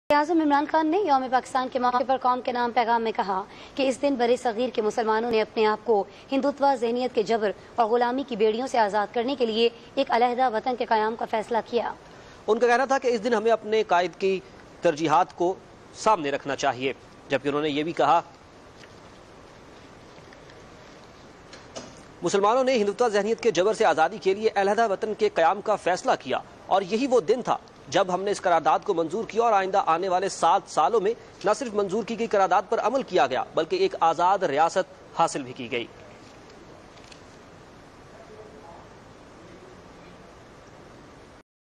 आज़म इमरान खान ने यौम पाकिस्तान के मौके पर कौम के नाम पैगाम में कहा कि इस दिन बड़े सगीर के मुसलमानों ने अपने आप को हिंदुत्व ज़हनियत के जबर और गुलामी की बेड़ियों से आज़ाद करने के लिए एक अलहदा वतन के क़याम का फैसला किया। उनका कहना था कि इस दिन हमें अपने कायद की तरजीहात को सामने रखना चाहिए, जबकि उन्होंने ये भी कहा मुसलमानों ने हिंदुत्व ज़हनियत के जबर से आज़ादी के लिए अलहदा वतन के क़याम का फैसला किया और यही वो दिन था जब हमने इस करारदाद को मंजूर किया और आइंदा आने वाले 7 सालों में न सिर्फ मंजूर की गई करारदाद पर अमल किया गया बल्कि एक आज़ाद रियासत हासिल भी की गई।